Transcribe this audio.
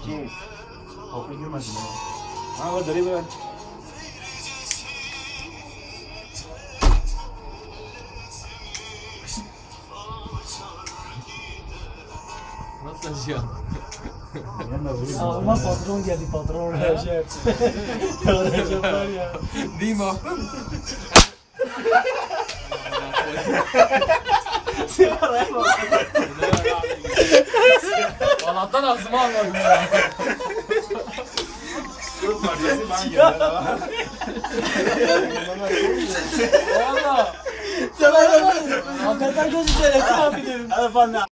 Kim? Topu girmesin ya. Ha o deri ver. Nasıl taşıyorsun? Aklıma patron geldi, patron Recep. Recep var ya. Değil mi aklım? Sigaraya bak. Allah'tan ağzıma almadım ya. Çok parçası ben geldim. Valla. Sen hakikaten gözü seyrettin abi dedim.